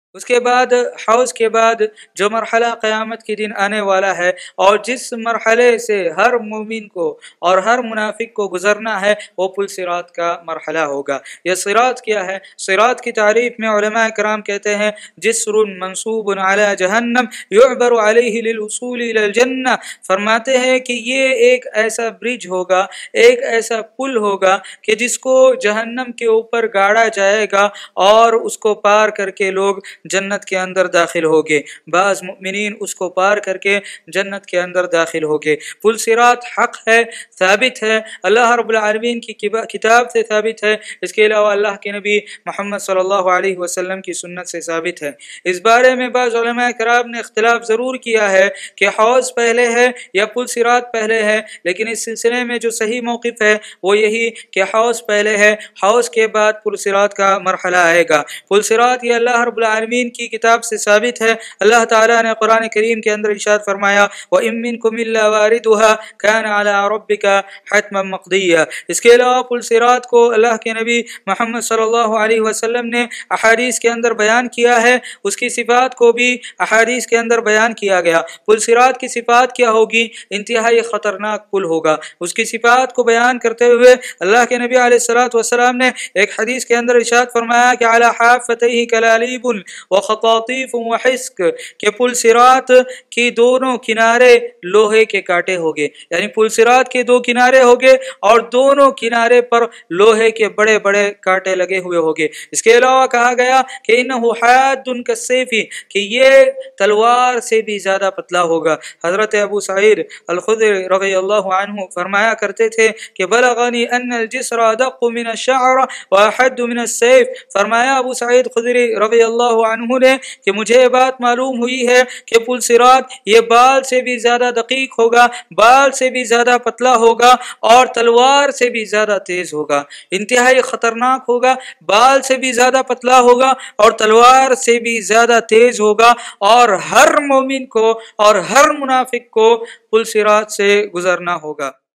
उसके बाद हौज़ के बाद जो मरहला क़यामत के दिन आने वाला है, और जिस मरहले से हर मोमिन को और हर मुनाफिक को गुज़रना है, वो पुल सिरात का मरहला होगा। यह सिरात क्या है? सिरात की तारीफ़ में उलमा कराम कहते हैं जिस्रुन मंसूबुन अला जहन्नम युअबरु अलैहि लिलउसूल इलल जन्नह। फरमाते हैं कि ये एक ऐसा ब्रिज होगा, एक ऐसा पुल होगा कि जिसको जहन्नम के ऊपर गाड़ा जाएगा और उसको पार करके लोग जन्नत के अंदर दाखिल होगे। बाज़ मुमिनीन उसको पार करके जन्नत के अंदर दाखिल होगे। पुल सिरात हक है, साबित है, अल्लाह रब्बुल आलमीन की किताब से साबित है। इसके अलावा अल्लाह के नबी मोहम्मद सल्लल्लाहु अलैहि वसल्लम की सुन्नत से साबित है। इस बारे में बाज़ उलमा किराम ने इख्तिलाफ ज़रूर किया है कि हौज़ पहले है या पुल सिरात पहले है, लेकिन इस सिलसिले में जो सही मौक़िफ़ है वो यही कि हौज़ पहले है, हौज़ के बाद पुल सिरात का मरहला आएगा। पुल सिरात ये अल्लाह रब्बुल आलमीन की किताब से साबित है। अल्लाह ताला ने कुरान करीम के अंदर इरशाद फरमाया व इम मिनकुम इल्ला वारिदुहा कान अला रब्बिका हतमन मक़दिया। इसके अलावा पुल सिरात को अल्लाह के नबी मोहम्मद सल्लल्लाहु अलैहि वसल्लम ने अहादीस के अंदर बयान किया है, उसकी सिफ़ात को भी अहादीस के अंदर बयान किया गया। पुल सिरात की सिफ़ात क्या होगी? इंतहाई ख़तरनाक पुल होगा। उसकी सिफ़ात को बयान करते हुए अल्लाह के नबी अलैहिस्सलातु वस्सलाम ने एक हदीस के अंदर इरशाद फरमाया कि अला हाफ़तैहि कलालीबुन व ख़तातीफ़ुन व हिस्क, के पुल सिरात की दोनों किनारे लोहे के कांटे होंगे, यानी पुल सिरात के दो किनारे होंगे और दोनों किनारे पर लोहे के बड़े बड़े कांटे लगे हुए होंगे। इसके अलावा कहा गया कि इन्नहु हाद्दुन कस्सैफ़ी, कि ये तलवार से भी ज़्यादा पतला होगा। हज़रत अबू सईद अल-खुदरी रज़ियल्लाहु अन्हु फरमाया करते थे कि बलगनी अन्नल जिस्र अदक़्क़ु मिन अश-शअर व अहद्दु मिन अस-सैफ़। फरमाया अबू सईद खुदरी रज़ियल्लाहु अन्हु ने कि मुझे बात मालूम हुई है कि पुल सिरात ये बाल से भी ज़्यादा दकीक होगा, बाल से भी ज़्यादा पतला होगा और तलवार से भी ज़्यादा तेज़ होगा। इंतहाई ख़तरनाक होगा, बाल से भी ज़्यादा पतला होगा और तलवार से भी ज़्यादा तेज़ होगा, और हर मोमिन को और हर मुनाफिक को पुल सिरात से गुजरना होगा।